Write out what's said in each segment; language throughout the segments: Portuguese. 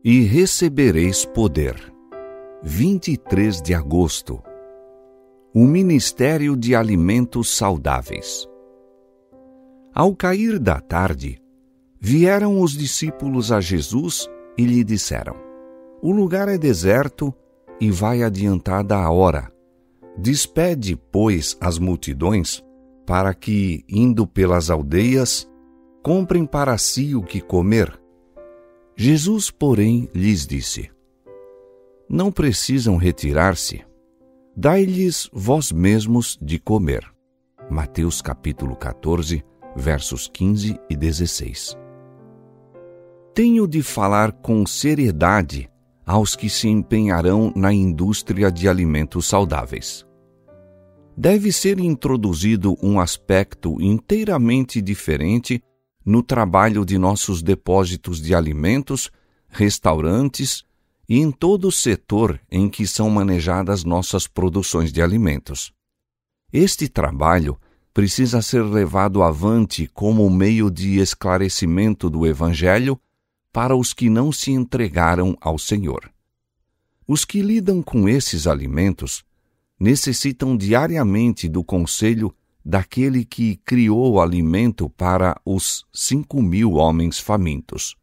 E recebereis poder. 23 de agosto. O Ministério de Alimentos Saudáveis. Ao cair da tarde, vieram os discípulos a Jesus e lhe disseram: O lugar é deserto e vai adiantada a hora. Despede, pois, as multidões, para que, indo pelas aldeias, comprem para si o que comer. Jesus, porém, lhes disse: Não precisam retirar-se. Dai-lhes vós mesmos de comer. Mateus capítulo 14, versos 15 e 16. Tenho de falar com seriedade aos que se empenharão na indústria de alimentos saudáveis. Deve ser introduzido um aspecto inteiramente diferente no trabalho de nossos depósitos de alimentos, restaurantes e em todo o setor em que são manejadas nossas produções de alimentos. Este trabalho precisa ser levado avante como meio de esclarecimento do Evangelho para os que não se entregaram ao Senhor. Os que lidam com esses alimentos necessitam diariamente do conselho daquele que criou o alimento para os 5.000 homens famintos.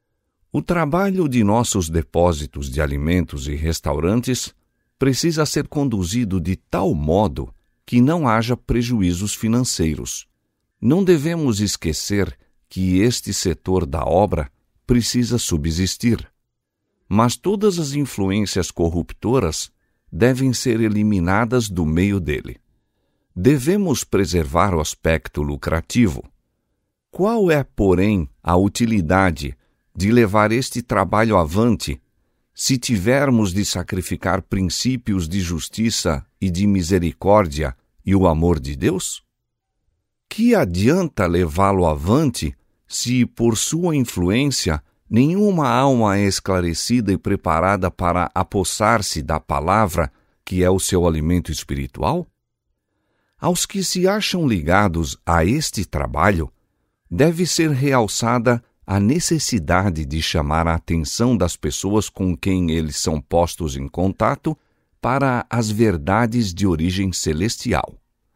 O trabalho de nossos depósitos de alimentos e restaurantes precisa ser conduzido de tal modo que não haja prejuízos financeiros. Não devemos esquecer que este setor da obra precisa subsistir. Mas todas as influências corruptoras devem ser eliminadas do meio dele. Devemos preservar o aspecto lucrativo. Qual é, porém, a utilidade de levar este trabalho avante se tivermos de sacrificar princípios de justiça e de misericórdia e o amor de Deus? Que adianta levá-lo avante se, por sua influência, nenhuma alma é esclarecida e preparada para apossar-se da palavra, que é o seu alimento espiritual? Aos que se acham ligados a este trabalho, deve ser realçada a necessidade de chamar a atenção das pessoas com quem eles são postos em contato para as verdades de origem celestial.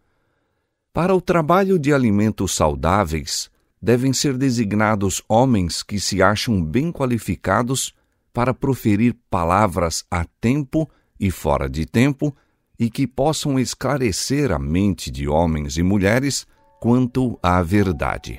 Para o trabalho de alimentos saudáveis, devem ser designados homens que se acham bem qualificados para proferir palavras a tempo e fora de tempo e que possam esclarecer a mente de homens e mulheres quanto à verdade.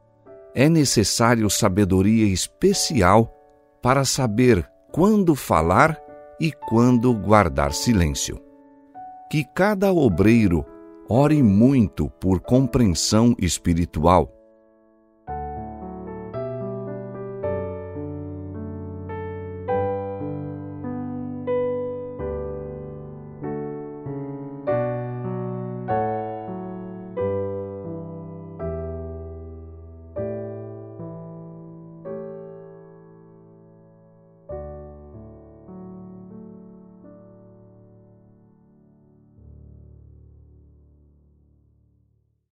É necessário sabedoria especial para saber quando falar e quando guardar silêncio. Que cada obreiro ore muito por compreensão espiritual,